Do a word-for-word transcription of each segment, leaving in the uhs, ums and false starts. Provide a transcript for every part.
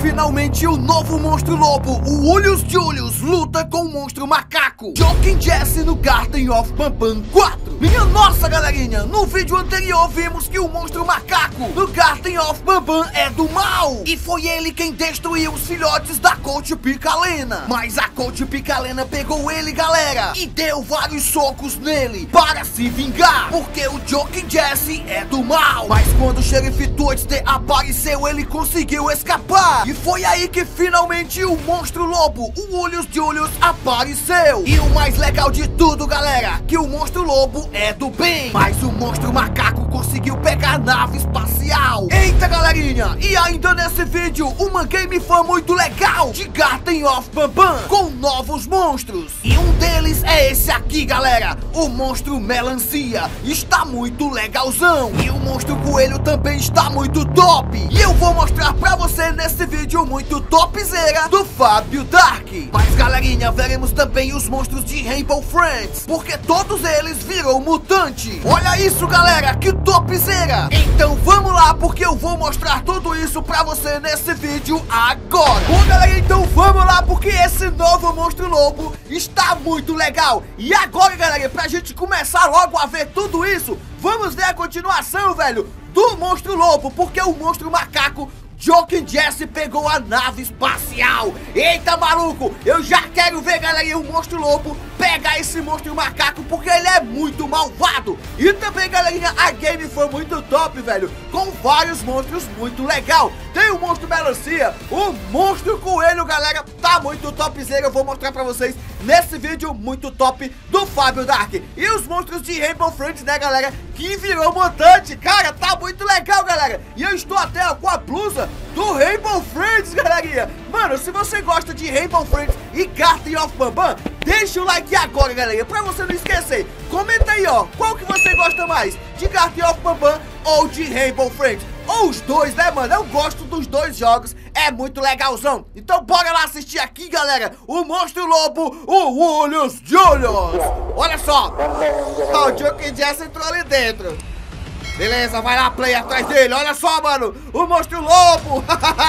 finalmente o novo monstro lobo, o Olhos Julius, luta com o monstro macaco Joking Jesse no Garden of Banban quatro. Minha nossa galerinha, no vídeo anterior vimos que o monstro macaco no Garden of Banban é do mal, e foi ele quem destruiu os filhotes da Colt Picalena. Mas a Colt Picalena pegou ele, galera, e deu vários socos nele para se vingar, porque o Joking Jesse é do mal. Mas quando o Xerife Twister apareceu, ele conseguiu escapar, e foi aí que finalmente o monstro lobo, o Olhos Julius, apareceu. E o mais legal de tudo, galera, que o monstro lobo é do bem, mas o monstro macaco conseguiu pegar a nave espacial. Eita galerinha, e ainda nesse vídeo uma game fan muito legal de Garden of Banban com novos monstros, e um deles é esse aqui, galera, o monstro melancia. Está muito legalzão, e o monstro coelho também está muito top, e eu vou mostrar pra você nesse vídeo muito topzera do Fábio Dark. Mas galerinha, veremos também os monstros de Rainbow Friends, porque todos eles viram mutante. Olha isso galera, que topzera. Então vamos lá, porque eu vou mostrar tudo isso pra você nesse vídeo agora. Bom galera, então vamos lá, porque esse novo monstro lobo está muito legal. E agora galera, pra gente começar logo a ver tudo isso, vamos ver a continuação, velho, do monstro lobo, porque o monstro macaco Joking Jesse pegou a nave espacial. Eita maluco, eu já quero ver galera, o monstro lobo pegar esse monstro macaco, porque ele é muito malvado. E também galerinha, a game foi muito top, velho, com vários monstros muito legal. Tem o monstro melancia, o monstro coelho, galera, tá muito topzera. Eu vou mostrar pra vocês nesse vídeo muito top do Fábio Dark. E os monstros de Rainbow Friends, né galera, que virou mutante. Cara, tá muito legal galera. E eu estou até ó, com a blusa do Rainbow Friends, galerinha. Mano, se você gosta de Rainbow Friends e Garden of Banban, deixa o like agora, galera, pra você não esquecer. Comenta aí, ó, qual que você gosta mais, de Garden of Banban ou de Rainbow Friends? Ou os dois, né, mano? Eu gosto dos dois jogos, é muito legalzão. Então bora lá assistir aqui, galera, o monstro lobo, o Olhos Julius. Olha só, ó, o Joking Jesse entrou ali dentro. Beleza, vai lá, play atrás dele. Olha só, mano, o monstro lobo.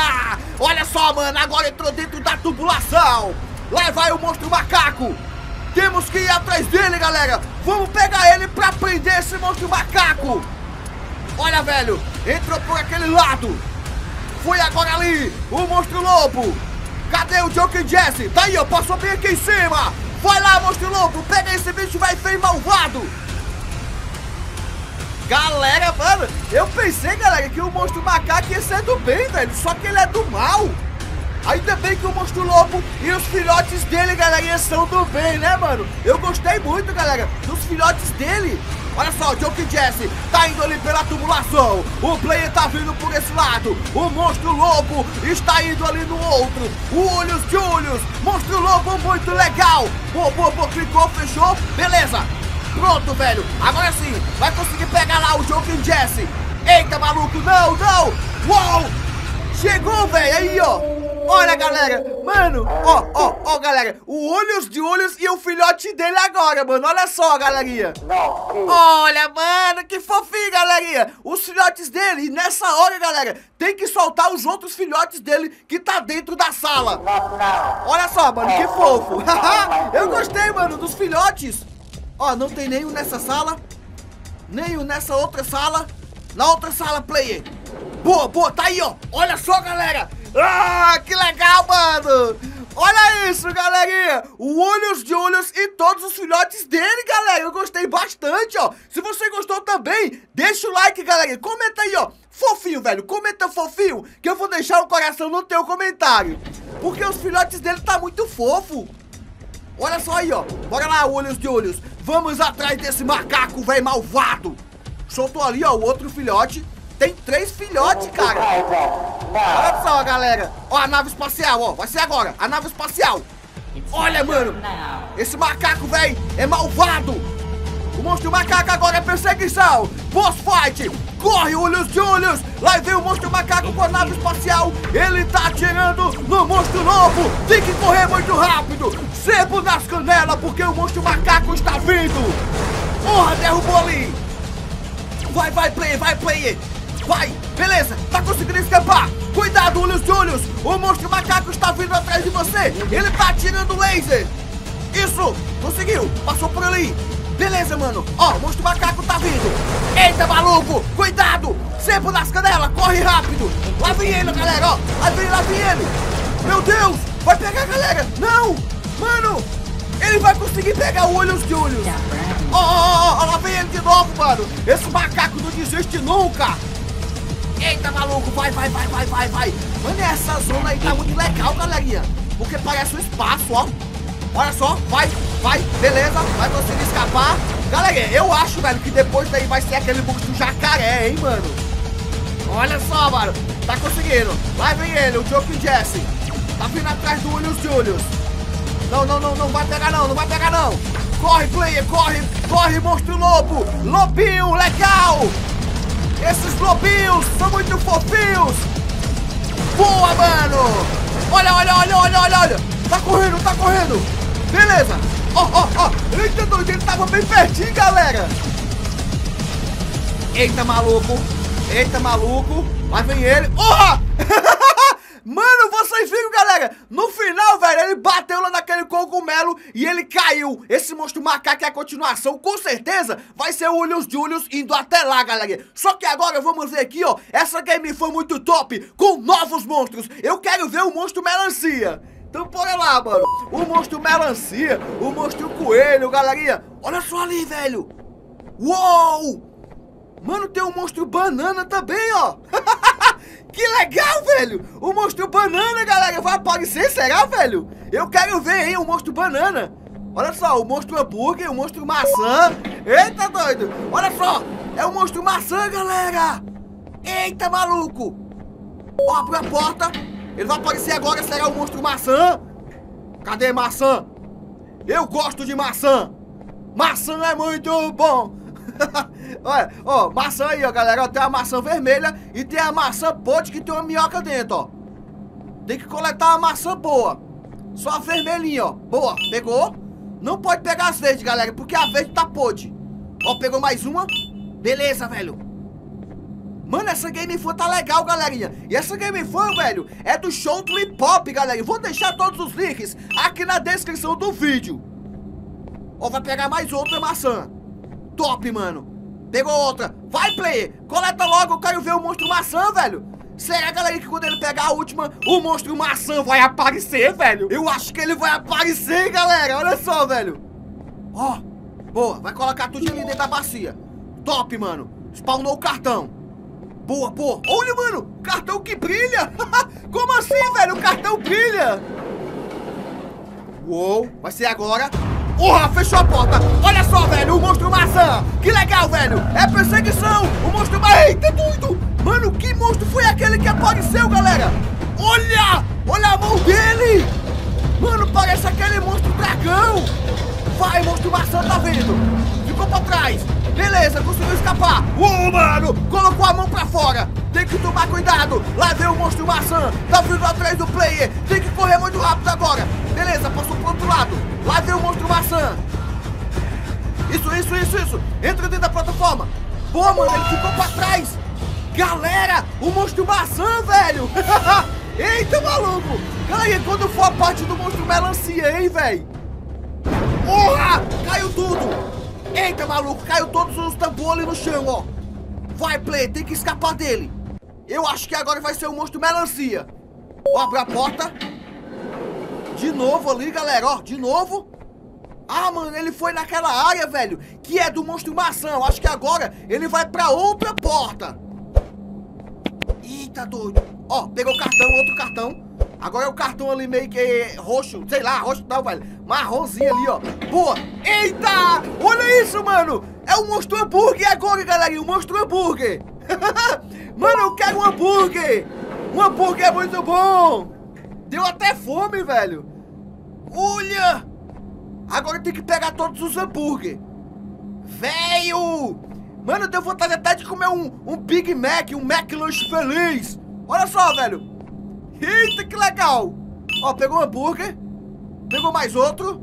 Olha só, mano, agora entrou dentro da tubulação. Lá vai o monstro macaco. Temos que ir atrás dele, galera. Vamos pegar ele pra prender esse monstro macaco. Olha, velho, entrou por aquele lado. Foi agora ali, o monstro lobo. Cadê o Joking Jesse? Tá aí, ó, passou bem aqui em cima. Vai lá, monstro lobo, pega esse bicho, vai feio malvado. Galera, mano, eu pensei, galera, que o monstro macaco ia ser do bem, velho, só que ele é do mal. Ainda bem que o monstro lobo e os filhotes dele, galera, são do bem, né, mano? Eu gostei muito, galera, dos filhotes dele. Olha só, o Joking Jesse tá indo ali pela tubulação. O player tá vindo por esse lado. O monstro lobo está indo ali no outro. O Olhos Julius, monstro lobo muito legal. Boa, boa, boa, clicou, fechou, beleza. Pronto, velho, agora sim, vai conseguir pegar lá o Joking Jesse. Eita, maluco, não, não. Uou, chegou, velho, aí, ó. Olha, galera, mano, ó, ó, ó, galera, o Olhos Julius e o filhote dele agora, mano, olha só, galerinha. Olha, mano, que fofinho, galerinha, os filhotes dele, e nessa hora, galera, tem que soltar os outros filhotes dele que tá dentro da sala. Olha só, mano, que fofo. Eu gostei, mano, dos filhotes. Ó, não tem nenhum nessa sala, nenhum nessa outra sala. Na outra sala, player. Boa, boa, tá aí, ó, olha só, galera. Ah, que legal, mano. Olha isso, galerinha, o Olhos Julius e todos os filhotes dele, galera. Eu gostei bastante, ó. Se você gostou também, deixa o like, galera. Comenta aí, ó, fofinho, velho, comenta fofinho, que eu vou deixar o coração no teu comentário, porque os filhotes dele tá muito fofo. Olha só aí, ó, bora lá, Olhos Julius. Vamos atrás desse macaco, velho, malvado. Soltou ali, ó, o outro filhote. Tem três filhotes, cara. Olha só, galera. Ó, a nave espacial, ó. Vai ser agora, a nave espacial. Olha, mano, esse macaco, velho, é malvado. O monstro macaco agora é perseguição. Boss fight. Corre, Olhos Julius. Lá vem o monstro macaco com a nave espacial. Ele tá atirando no monstro lobo. Tem que correr muito rápido. Sebo nas canelas, porque o monstro macaco está vindo. Porra, derrubou ali. Vai, vai, player, vai, player. Vai, beleza, tá conseguindo escapar. Cuidado, olhos de olhos. O monstro macaco está vindo atrás de você. Ele tá atirando laser. Isso, conseguiu, passou por ali. Beleza, mano, ó, o monstro macaco tá vindo. Eita, maluco, cuidado. Sempre nas canelas, corre rápido. Lá vem ele, galera, ó, lá vem, lá vem ele. Meu Deus, vai pegar a galera. Não, mano, ele vai conseguir pegar o olhos de olhos. Ó, ó, ó, lá vem ele de novo, mano. Esse macaco não desiste nunca. Eita, maluco, vai, vai, vai, vai, vai, vai. Mano, essa zona aí tá muito legal, galerinha. Porque parece um espaço, ó. Olha só, vai, vai, beleza, vai conseguir escapar. Galera, eu acho, velho, que depois daí vai ser aquele monstro jacaré, hein, mano. Olha só, mano, tá conseguindo. Lá vem ele, o Joking Jesse. Tá vindo atrás do olhos de olhos. Não, não, não, não vai pegar não, não vai pegar não. Corre, player, corre, corre, monstro lobo. Lobinho, legal. Esses lobinhos são muito fofinhos. Boa, mano. Olha, olha, olha, olha, olha, olha. Tá correndo, tá correndo. Beleza. Ó, ó, ó. Eita, doido, ele tava bem pertinho, galera. Eita, maluco. Eita, maluco. Lá vem ele. Oh! Mano, vocês viram, galera? No final, velho, ele bateu lá naquele cogumelo e ele caiu. Esse monstro macaco é a continuação. Com certeza vai ser o Olhos Julius indo até lá, galera. Só que agora vamos ver aqui, ó. Essa game foi muito top, com novos monstros. Eu quero ver o monstro melancia. Então bora lá, mano. O monstro melancia, o monstro coelho, galerinha. Olha só ali, velho. Uou! Mano, tem um monstro banana também, ó. Que legal, velho. O monstro banana, galera, vai aparecer, será, velho? Eu quero ver, hein, o monstro banana. Olha só, o monstro hambúrguer, o monstro maçã. Eita, doido. Olha só, é o monstro maçã, galera. Eita, maluco. Ó, abre a porta. Ele vai aparecer agora, será o monstro maçã? Cadê maçã? Eu gosto de maçã. Maçã é muito bom. Olha, ó, maçã aí, ó, galera. Ó, tem a maçã vermelha e tem a maçã podre que tem uma minhoca dentro, ó. Tem que coletar a maçã boa. Só a vermelhinha, ó. Boa, pegou. Não pode pegar as verdes, galera, porque a verde tá podre. Ó, pegou mais uma. Beleza, velho. Mano, essa Game Fan tá legal, galerinha. E essa Game Fan, velho, é do show do Hip Hop, galera. Vou deixar todos os links aqui na descrição do vídeo. Ó, vai pegar mais outra maçã. Top, mano. Pegou outra. Vai, player. Coleta logo, eu quero ver o monstro maçã, velho. Será, galera, que quando ele pegar a última, o monstro maçã vai aparecer, velho? Eu acho que ele vai aparecer, galera. Olha só, velho. Ó, boa. Vai colocar tudo ali dentro da bacia. Top, mano. Spawnou o cartão. Boa, boa. Olha, mano, cartão que brilha. Como assim, velho? O cartão brilha. Uou, vai ser agora. Porra, fechou a porta. Olha só, velho, o monstro maçã. Que legal, velho. É perseguição. O monstro maçã. Eita, doido. Mano, que monstro foi aquele que apareceu, galera? Olha, olha a mão dele. Mano, parece aquele monstro dragão. Vai, monstro maçã, tá vendo? Ficou pra trás. Beleza, conseguiu escapar. Uou, mano, colocou a mão pra fora. Tem que tomar cuidado. Lá vem o monstro maçã. Tá vindo atrás do player. Tem que correr muito rápido agora. Beleza, passou pro outro lado. Lá vem o monstro maçã. Isso, isso, isso, isso. Entra dentro da plataforma. Boa, mano, ele ficou pra trás. Galera, o monstro maçã, velho. Eita, maluco. Galera, quando for a parte do monstro melancia, hein, velho? Porra, caiu tudo. Eita, maluco, caiu todos os tambores ali no chão, ó. Vai, play, tem que escapar dele. Eu acho que agora vai ser o monstro melancia. Ó, abre a porta. De novo ali, galera, ó, de novo. Ah, mano, ele foi naquela área, velho, que é do monstro maçã. Eu acho que agora ele vai pra outra porta. Eita, doido. Ó, pegou o cartão, outro cartão. Agora é o cartão ali meio que roxo, sei lá, roxo não, velho. Marronzinho ali, ó. Boa. Eita, olha isso, mano. É o monstro hambúrguer agora, galerinha, o monstro hambúrguer. Mano, eu quero um hambúrguer. Um hambúrguer é muito bom. Deu até fome, velho. Olha. Agora tem que pegar todos os hambúrguer. Velho. Mano, eu tenho vontade até de comer um, um Big Mac, um McLanche feliz. Olha só, velho. Eita, que legal. Ó, pegou um hambúrguer. Pegou mais outro.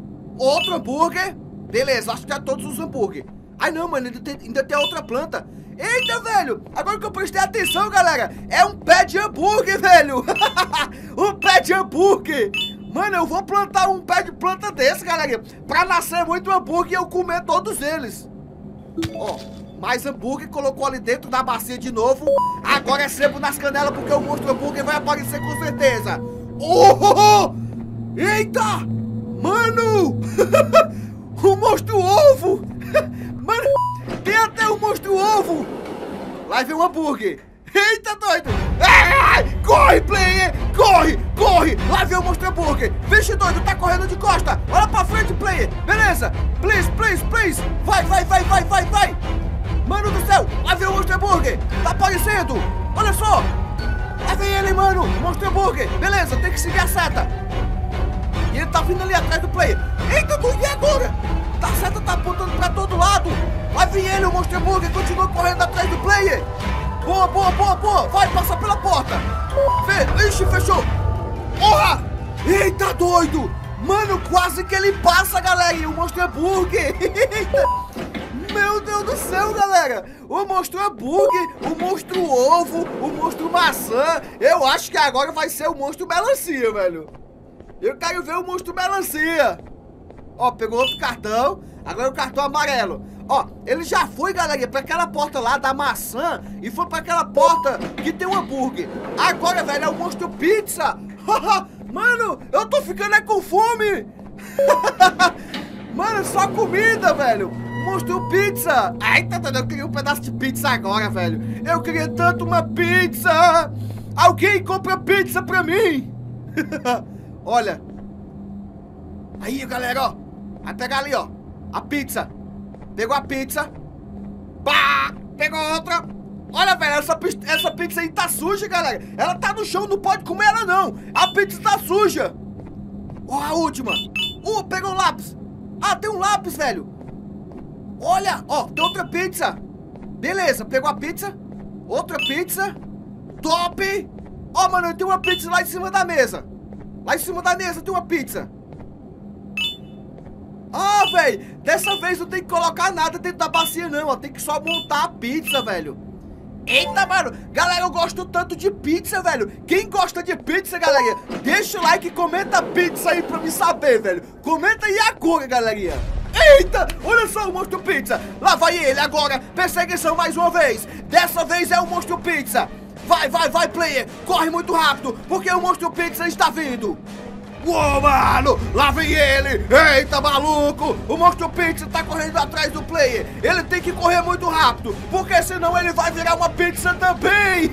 Outro hambúrguer. Beleza, acho que é todos os hambúrguer. Ai, não, mano, ainda tem, ainda tem outra planta. Eita, velho. Agora que eu prestei atenção, galera, é um pé de hambúrguer, velho. Um pé de hambúrguer. Mano, eu vou plantar um pé de planta desse, galera, pra nascer muito hambúrguer e eu comer todos eles. Ó, mais hambúrguer, colocou ali dentro da bacia de novo. Agora é sebo nas canelas, porque o monstro hambúrguer vai aparecer com certeza. Oh! Eita! Mano! O monstro ovo! Mano, tem até o monstro ovo! Lá vem o hambúrguer! Eita, doido! Ai, corre, player! Corre, corre! Lá vem o monstro hambúrguer! Vixe, doido, tá correndo de costa! Olha pra frente, player! Beleza! Please, please, please! Vai, vai, vai, vai, vai, vai! Mano do céu! Lá vem o monstro hambúrguer! Tá aparecendo! Olha só! Lá vem ele, mano! Monstro hambúrguer! Beleza, tem que seguir a seta! E ele tá vindo ali atrás do player! Eita, doido, e agora? A seta tá apontando pra todo lado! Lá vem ele, o monstro hambúrguer! Continua correndo atrás do player! Boa, boa, boa, boa! Vai, passa pela porta! Vê, ixi, fechou! Porra! Eita, doido! Mano, quase que ele passa, galera! E o monstro hambúrguer! Eita! Meu Deus do céu, galera! O monstro hambúrguer, o monstro ovo, o monstro maçã. Eu acho que agora vai ser o monstro melancia, velho. Eu quero ver o monstro melancia. Ó, pegou outro cartão. Agora o cartão amarelo. Ó, ele já foi, galera, pra aquela porta lá da maçã e foi pra aquela porta que tem um hambúrguer. Agora, velho, é o monstro pizza. Mano, eu tô ficando é com fome. Mano, só comida, velho. Monstro pizza. Ai, tá, eu queria um pedaço de pizza agora, velho. Eu queria tanto uma pizza. Alguém compra pizza pra mim. Olha. Aí, galera, ó. Vai pegar ali, ó. A pizza. Pegou a pizza. Pá! Pegou outra. Olha, velho, essa, essa pizza aí tá suja, galera. Ela tá no chão, não pode comer ela, não. A pizza tá suja. Ó, a última. Uh, pegou um lápis. Ah, tem um lápis, velho. Olha, ó, tem outra pizza. Beleza, pegou a pizza. Outra pizza. Top. Ó, mano, tem uma pizza lá em cima da mesa. Lá em cima da mesa tem uma pizza. Ah, velho, dessa vez não tem que colocar nada dentro da bacia, não, ó. Tem que só montar a pizza, velho. Eita, mano. Galera, eu gosto tanto de pizza, velho. Quem gosta de pizza, galera, deixa o like e comenta pizza aí pra me saber, velho. Comenta aí agora, galerinha. Eita, olha só o monstro pizza. Lá vai ele agora, perseguição mais uma vez. Dessa vez é o monstro pizza. Vai, vai, vai, player. Corre muito rápido, porque o monstro pizza está vindo. Uou, mano, lá vem ele. Eita, maluco. O monstro pizza tá correndo atrás do player. Ele tem que correr muito rápido, porque senão ele vai virar uma pizza também.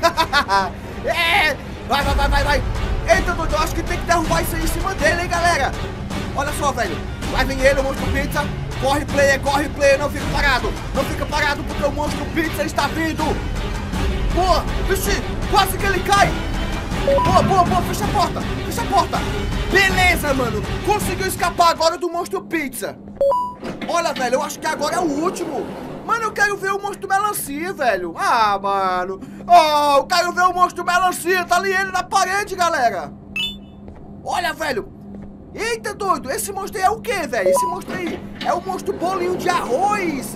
É, vai, vai, vai, vai, vai. Eita, doido, eu acho que tem que derrubar isso aí em cima dele, hein, galera. Olha só, velho. Lá vem ele, o monstro pizza. Corre, player, corre, player. Não fica parado. Não fica parado, porque o monstro pizza está vindo. Boa, vixe, quase que ele cai. Boa, boa, boa, fecha a porta. Fecha a porta. Beleza, mano. Conseguiu escapar agora do monstro pizza. Olha, velho, eu acho que agora é o último. Mano, eu quero ver o monstro melancia, velho. Ah, mano. Oh, eu quero ver o monstro melancia. Tá ali ele na parede, galera. Olha, velho. Eita, doido, esse monstro aí é o quê, velho? Esse monstro aí é o monstro bolinho de arroz.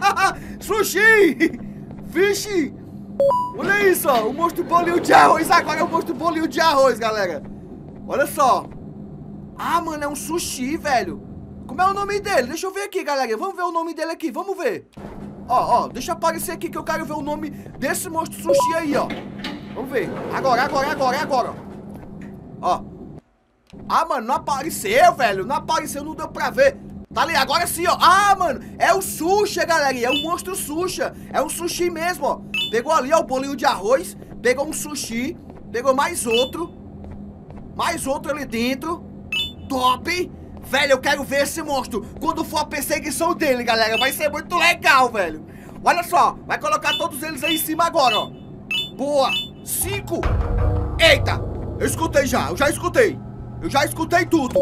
Sushi. Vixe. Olha isso, ó, o monstro bolinho de arroz. Agora é o monstro bolinho de arroz, galera. Olha só. Ah, mano, é um sushi, velho. Como é o nome dele? Deixa eu ver aqui, galera. Vamos ver o nome dele aqui, vamos ver. Ó, ó, deixa aparecer aqui que eu quero ver o nome desse monstro sushi aí, ó. Vamos ver, agora, agora, agora, agora. Ó. Ah, mano, não apareceu, velho. Não apareceu, não deu pra ver. Tá ali, agora sim, ó. Ah, mano, é o sushi, galera. É o monstro sushi. É um sushi mesmo, ó. Pegou ali, ó, o bolinho de arroz. Pegou um sushi. Pegou mais outro. Mais outro ali dentro. Top. Velho, eu quero ver esse monstro quando for a perseguição dele, galera. Vai ser muito legal, velho. Olha só, vai colocar todos eles aí em cima agora, ó. Boa. Cinco. Eita, eu escutei já, eu já escutei. Eu já escutei tudo.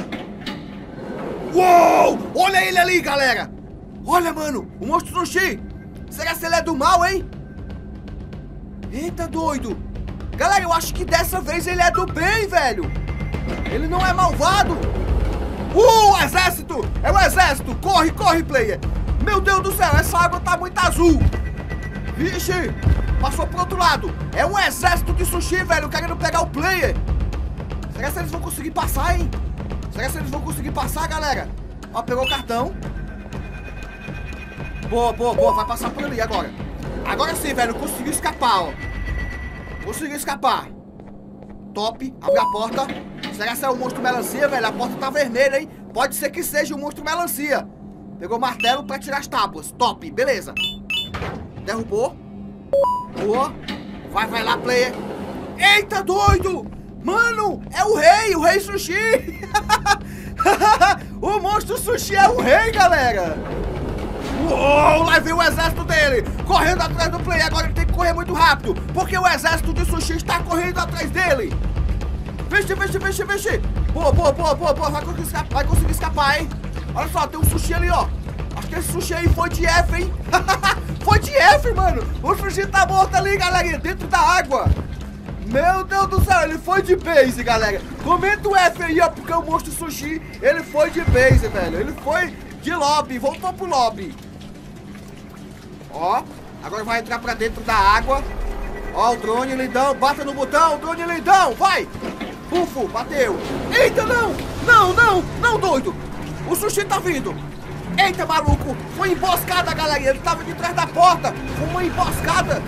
Uou! Olha ele ali, galera. Olha, mano, o monstro sushi. Será que ele é do mal, hein? Eita, doido. Galera, eu acho que dessa vez ele é do bem, velho. Ele não é malvado. Uh, o exército. É o exército. Corre, corre, player. Meu Deus do céu, essa água tá muito azul. Vixe, passou pro outro lado. É um exército de sushi, velho, querendo pegar o player. Será que eles vão conseguir passar, hein? Será que eles vão conseguir passar, galera? Ó, pegou o cartão. Boa, boa, boa, vai passar por ali agora. Agora sim, velho, conseguiu escapar, ó. Conseguiu escapar. Top, abre a porta. Será que é o monstro melancia, velho? A porta tá vermelha, hein? Pode ser que seja o monstro melancia. Pegou o martelo pra tirar as tábuas. Top, beleza. Derrubou. Boa. Vai, vai lá, player. Eita, doido! Mano, é o rei, o rei sushi. O monstro sushi é o rei, galera. Uou, lá vem o exército dele, correndo atrás do player. Agora ele tem que correr muito rápido, porque o exército de sushi está correndo atrás dele. Vixe, vixe, vixe, vixe. Boa, boa, boa, boa, boa. Vai conseguir escapar, vai conseguir escapar, hein? Olha só, tem um sushi ali, ó. Acho que esse sushi aí foi de F, hein? Foi de F, mano. O sushi tá morto ali, galerinha, dentro da água. Meu Deus do céu, ele foi de base, galera. Comenta o F aí, ó, porque o monstro sushi, ele foi de base, velho. Ele foi de lobby, voltou pro lobby. Ó, agora vai entrar pra dentro da água. Ó, o drone lindão, bata no botão, drone lindão, vai. Bufo, bateu. Eita, não, não, não, não, doido. O sushi tá vindo. Eita, maluco, foi emboscada, galera. Ele tava de trás da porta, foi uma emboscada.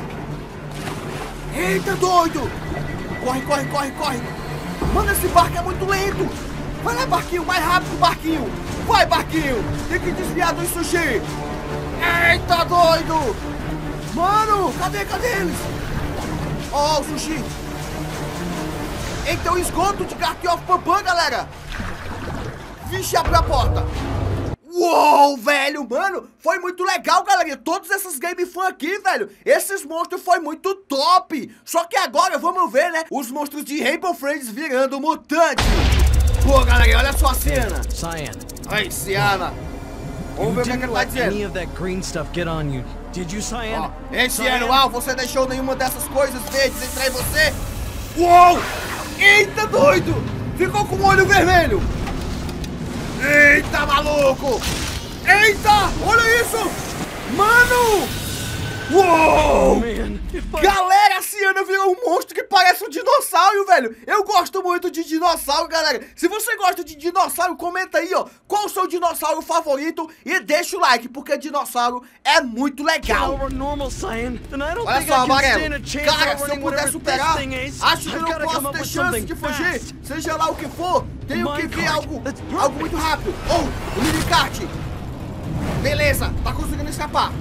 Eita, doido. Corre, corre, corre, corre. Mano, esse barco é muito lento. Vai lá, barquinho, mais rápido, barquinho. Vai, barquinho, tem que desviar do sushi. Eita, doido. Mano, cadê, cadê eles? Ó, oh, o sushi. Eita, o esgoto de Garten of Pampam, galera. Vixe, abriu a porta. Uou, velho, mano, foi muito legal, galera. Todos esses game fun aqui, velho, esses monstros foi muito top. Só que agora vamos ver, né, os monstros de Rainbow Friends virando mutante. Pô, galera, olha só a cena. Cyan. Ai, Ciana. Vamos ver o que, é que ele tá dizendo. Any of that green stuff get on you. Did you, Cyan? Ó, ei, Ciano, ah, você deixou nenhuma dessas coisas verdes entrar em você? Uou! Eita, doido! Ficou com o olho vermelho. Eita, maluco! Eita! Olha isso! Mano! Uou! Galera, a Ciana virou um monstro que parece um dinossauro, velho. Eu gosto muito de dinossauro, galera. Se você gosta de dinossauro, comenta aí, ó, qual o seu dinossauro favorito e deixa o like, porque dinossauro é muito legal. Olha só, amarelo. Cara, se eu puder superar, acho que eu não posso ter chance de fugir. Seja lá o que for, tenho que ver algo, algo muito rápido. Oh, o minicart. Beleza, tá conseguindo escapar.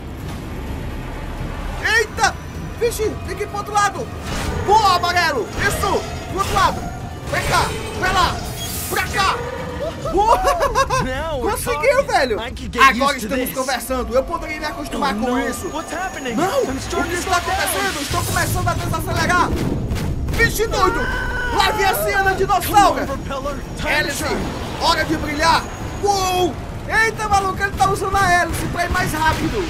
Eita! Vixe, tem que ir pro outro lado. Boa, amarelo. Isso, pro outro lado. Pra cá, pra lá, pra cá. Boa! Conseguiu, velho. Agora estamos conversando. Eu poderia me acostumar com isso. Não, o que está acontecendo? Estou começando a desacelerar. Vixe, doido. Lá vem a cena dinossauro. Hélice, hora de brilhar. Uou! Eita, maluco, ele tá usando a hélice pra ir mais rápido.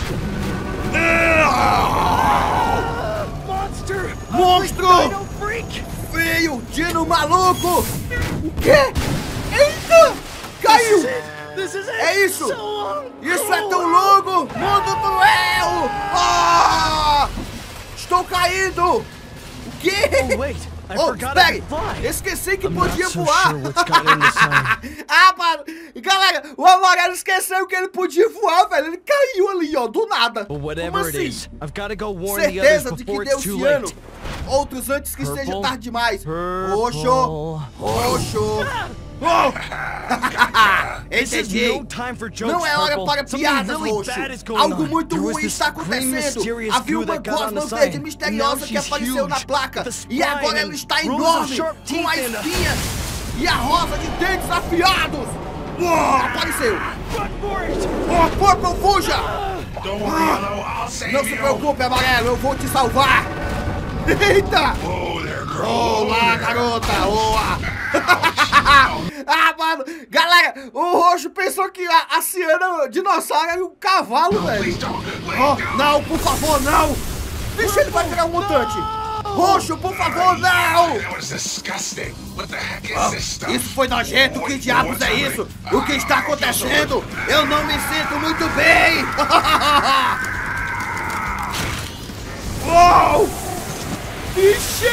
Monster! Monstro! Feio, Dino maluco! O quê? Eita! Caiu! É isso! Isso é tão longo! Mundo cruel! Ah! Estou caindo! O quê? Oh, espere! Esqueci que podia voar! Ah, mano! Galera, o amarelo esqueceu que ele podia voar, velho! Ele caiu ali, ó, do nada! Como assim? Certeza de que deu ciano! Outros antes que seja tarde demais! Roxo! Roxo! Oh! Entendi! Não é hora para piadas, Roxo! Algo muito ruim está acontecendo! Havia uma gosma verde misteriosa que apareceu na placa! E agora ela está enorme! Com a espinha e a rosa de dentes afiados! Oh, apareceu! Oh, Purple, fuja! Ah, não se preocupe, amarelo, eu vou te salvar! Eita! Olá, garota! Olá! Ah, mano! Galera, o Roxo pensou que a, a Ciana dinossauro era um cavalo, velho! Oh, não, por favor, não! Deixa ele vai virar um mutante! Roxo, por favor, não! Oh, isso foi nojento, que diabos é isso? O que está acontecendo? Eu não me sinto muito bem! Uou! Ixi!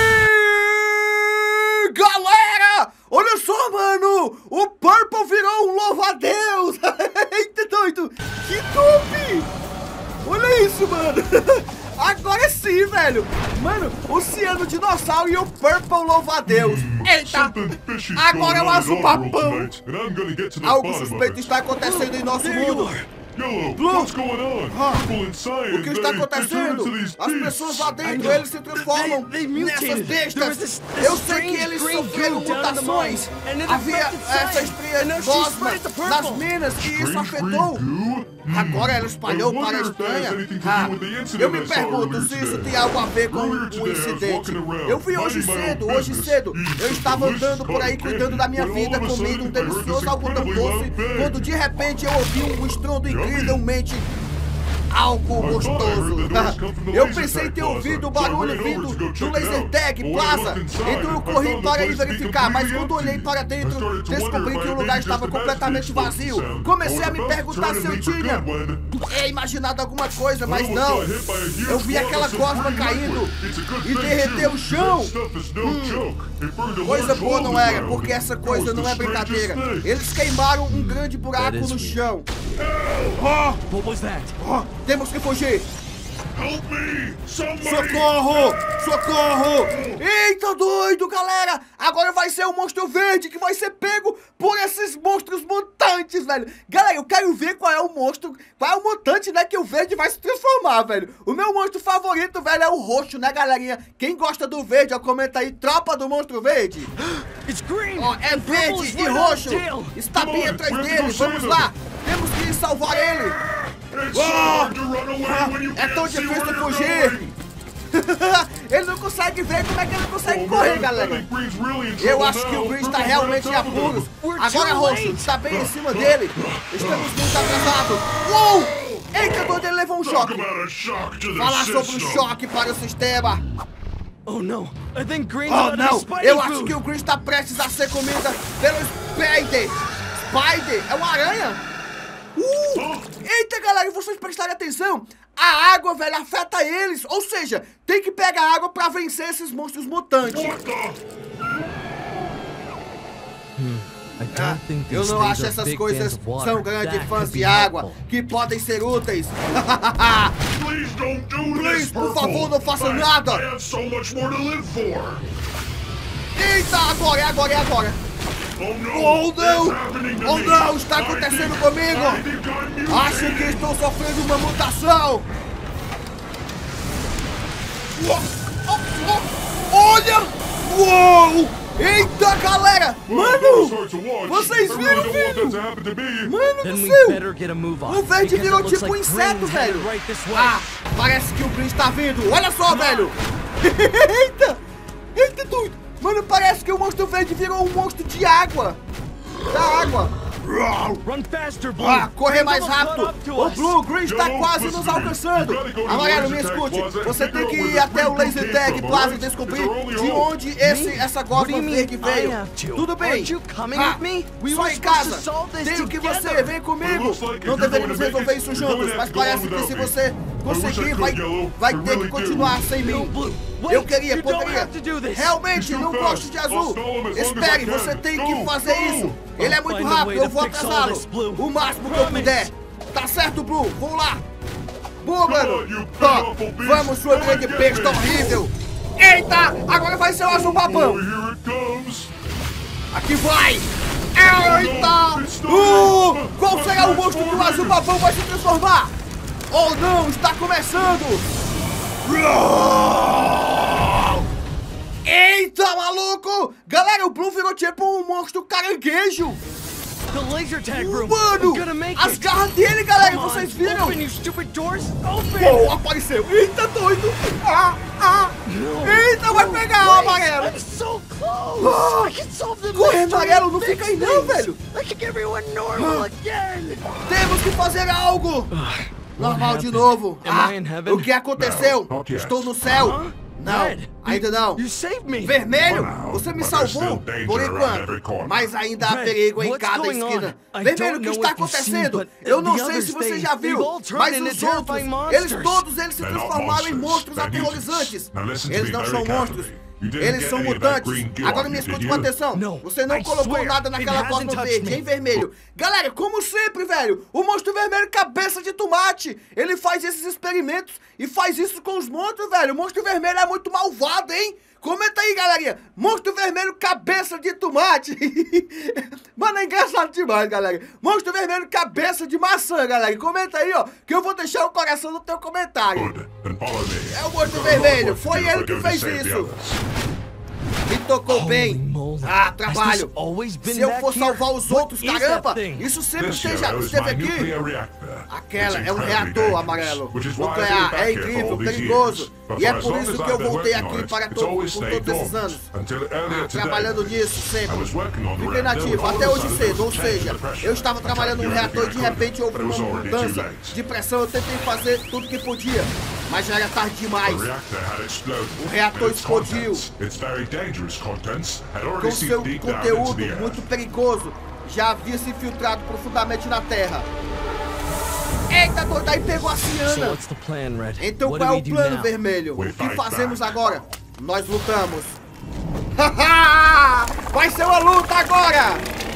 Galera! Olha só, mano! O Purple virou um louva-a-Deus! Eita, doido! Que top! Olha isso, mano! Agora sim, velho! Mano, o Ciano Dinossauro e o Purple louva-a-Deus! Eita! Agora é o Azul Papão! Algo suspeito está acontecendo em nosso mundo! Yellow, Blue. what's going on? Ah, People inside, o que está they- they turn acontecendo? into these As beasts. pessoas lá dentro, eles se transformam They- they nessas mutated. There was bestas. this- this Eu sei que strange eles green sofreram goo down in the mutações. mines, and it Havia affected essa science, estreia and now she gosma spread it to purple. nas minas e isso Strange afetou. green goo? Agora ela espalhou I wonder para a if that has estranha. anything to Ah, do with the incident eu me I saw pergunto earlier se isso today. tem algo a ver com Earlier o today, I was incidente. walking around, Eu vi hoje minding my cedo, own hoje business, cedo. eating Eu some estava delicious andando por aí cotton cuidando da minha candy, when vida, all of a comendo um sudden, I heard this delicioso algodão incredibly doce, loud bang. quando de repente eu ouvi um estrondo Yummy. incrivelmente algo gostoso. Eu pensei ter ouvido o barulho vindo do laser tag plaza, então eu corri para ir verificar, mas quando olhei para dentro, descobri que o lugar estava completamente vazio. Comecei a me perguntar se eu tinha é, imaginado alguma coisa, mas não. Eu vi aquela gosma caindo e derreteu o chão. Hum, coisa boa não era, porque essa coisa não é brincadeira. Eles queimaram um grande buraco no chão. Oh, What was that? oh, temos que fugir. Help me! Somebody! Socorro! Socorro! Eita, doido, galera! Agora vai ser o monstro verde que vai ser pego por esses monstros mutantes, velho. Galera, eu quero ver qual é o monstro, qual é o mutante, né, que o verde vai se transformar, velho. O meu monstro favorito, velho, é o roxo, né, galerinha? Quem gosta do verde, ó, comenta aí, tropa do monstro verde. It's green. Ó, é And purple verde is e right on roxo. tail. Está Come bem on, atrás we have to dele. go save Vamos him. lá. Temos que salvar ele. It's so hard to run away when you É tão can't see difícil where you're fugir. going. Ele não consegue ver, como é que ele consegue Oh, correr, man, I galera? think Green's really in Eu trouble acho que now. o Green está Purple's realmente em right on top of apuros. him. We're Agora, too Roxo, late. está bem em cima dele. Estamos muito atrasados. Uou! Eita, doido, ele levou um Talk choque. about a shock to the Falar sobre o system. choque para o sistema. Oh no! I think Green's Oh, about to não! be Spidey Eu acho food. que o Green está prestes a ser comida pelo Spider. Spider? É uma aranha? Uh! Eita, galera, e vocês prestarem atenção? A água, velho, afeta eles. Ou seja, tem que pegar água pra vencer esses monstros mutantes. What the? I don't think Eu these não things acho are essas big coisas fans of water. são grandes That fãs could de be água helpful. que podem ser úteis. Please don't do Please, this, por Purple. favor, não faça I- nada. I have so much more to live for. Eita, agora, é agora, é agora. Oh no! Oh não! It's happening to Oh me. não, está I acontecendo think- comigo. I think I'm mutated. Acho que estou sofrendo uma mutação. Uou, oh, oh, olha! Uou! Eita, galera! Well, that was Mano! hard to watch. Vocês I really viram, don't want that filho? to happen to me. Mano Then do we céu! better get a move on. O verde because virou it looks tipo um like inseto, Green's headed velho. right this way. Ah, parece que o Green está vindo. Olha só, velho. Eita! Eita, doido. Mano, parece que o monstro verde virou um monstro de água. Da água. Run faster, Blue. Ah, correr mais Green's almost rápido. caught up to O us. Blue Green está Yellow, quase listen nos to me. alcançando. You gotta go to the Amarelo, me laser tag escute. plaza and Você figure tem out que where ir the até o green Laser came Tag from, Plaza e alright? descobrir It's our only de hope. onde esse, Me? essa What do you gosma mean verde I veio. have to? Tudo bem. Aren't you coming Ah, with me? We só were em supposed casa. to solve this Tenho que você, together. vem It comigo. looks like if Não you're deveríamos going to make resolver it, isso you're going juntos, to mas have to go parece on que se without você me. I wish I conseguir, could, vai, Yellow. vai I ter que really do. continuar sem No, mim. Blue. Eu Wait, queria, you don't poderia. have to do this. Realmente, He's não too gosto fast. de I'll azul. stall him as long as Espere, I can. você tem Go, que fazer go. isso. Ele é I'll muito find a way rápido, eu to vou fix all atrasá-lo. this, Blue. O máximo que eu Promise. puder. Tá certo, Blue? Vamos lá. Boa, Come mano. on, you Tá. powerful beast. Vamos, sua grande Get besta me. horrível. Eita, agora vai ser o azul Oh, babão. here it comes. Aqui vai. Eita. Uh, qual será o monstro que o azul babão vai se transformar? Oh, não, está começando. Eita, maluco! Galera, o Blue virou tipo um monstro caranguejo. The laser tag room. Mano, I'm gonna make as it. garras dele, galera, Come on, vocês viram? Open, you stupid doors. Open. Oh, apareceu. Eita, doido. Ah, ah. No. Eita, vai No, pegar o wait, amarelo. I'm so close. Ah. I can solve the Corre, mystery amarelo, and não fix fica aí não, things. velho. I can get everyone normal Ah. again. Temos que fazer algo. Normal de happened? novo. Am Ah, I in heaven? o que aconteceu? No, not yet. Estou no céu. Huh? Não, Red, ainda não. You saved me. Vermelho, Wow, você me but there's salvou still danger por around every enquanto, corner. mas ainda há Red, perigo em what's cada going esquina. on? I Vermelho, o don't que know está if you've seen, acontecendo? but Eu não the sei others, se você they- já viu, they've all turned mas into os outros, terrifying eles monsters. todos eles se They're not transformaram em monsters, monstros they're aterrorizantes. mutants. Now listen to Eles me não very são carefully. monstros. You didn't Eles get são any of that mutantes. green goo Agora on me you, escute did com you? atenção. No, Você não I colocou swear, nada naquela it hasn't cosma touched verde, me. hein, vermelho? Galera, como sempre, velho, o monstro vermelho cabeça de tomate. Ele faz esses experimentos e faz isso com os monstros, velho. O monstro vermelho é muito malvado, hein? Comenta aí, galerinha. Monstro vermelho, cabeça de tomate. Mano, é engraçado demais, galera. Monstro vermelho, cabeça de maçã, galera. Comenta aí, ó, que eu vou deixar o coração no teu comentário. Good, then follow me. É o monstro We've got a lot of vermelho. work to Foi do ele if que we're going to fez save the isso. others. Me tocou Holy bem. moly. Ah, Has trabalho. this always been Se eu back for here? salvar os What outros, is caramba, that thing? isso sempre This esteja, here is esteve my aqui. nuclear reactor. Aquela It's é um incredibly reator dangerous, amarelo. which is why I've Nuclear been back é here for incrível, all these perigoso. years. But E é for as por long isso as que eu I've been voltei working on aqui it, para it's todo, always por stayed todos esses dormant. anos. Until earlier today. Trabalhando nisso I sempre. was working on the Fiquei reactor, nativo, all até of a hoje sudden cedo. there Ou was a change in seja, the pressure. eu estava I trabalhando tried no to do reator e de everything I could, repente houve but it was uma already too mudança late. de pressão. Eu tentei fazer tudo que podia, mas já era tarde The demais. reactor had exploded. O reator and its explodiu. contents, its very dangerous contents, had Com already seu seeped deep down into conteúdo the earth. muito perigoso, já havia se infiltrado profundamente na Terra. Eita, doido, aí pegou a So Ciana. what's the plan, Red? Então What qual do é we o do plano, now? vermelho? We O que fight fazemos back. agora? Nós lutamos. Vai ser uma luta agora!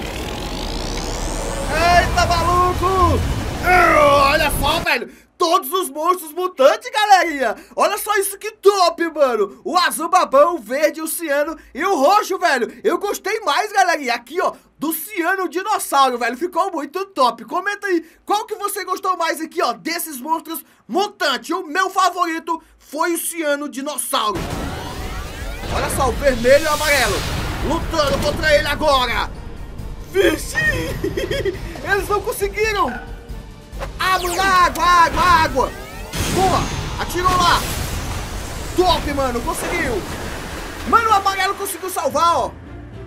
Eita, maluco! Ah, olha só, velho! Todos os monstros mutantes, galerinha! Olha só isso que top, mano! O azul babão, o verde, o ciano e o roxo, velho! Eu gostei mais, galerinha! Aqui, ó, do ciano dinossauro, velho! Ficou muito top! Comenta aí, qual que você gostou mais aqui, ó, desses monstros mutantes? O meu favorito foi o ciano dinossauro! Olha só, o vermelho e o amarelo lutando contra ele agora! Vixe! Eles não conseguiram! Água, água, água, água! Boa! Atirou lá! Top, mano! Conseguiu! Mano, o amarelo conseguiu salvar, ó!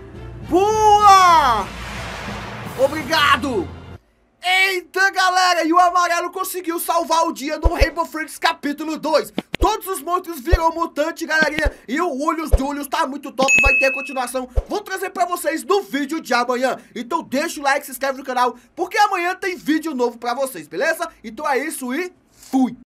Boa! Obrigado! Eita, galera! E o amarelo conseguiu salvar o dia no Rainbow Friends capítulo dois. Todos os monstros viram mutante, galerinha. E o Olhos Julius tá muito top. Vai ter a continuação. Vou trazer pra vocês no vídeo de amanhã. Então deixa o like, se inscreve no canal, porque amanhã tem vídeo novo pra vocês, beleza? Então é isso e fui!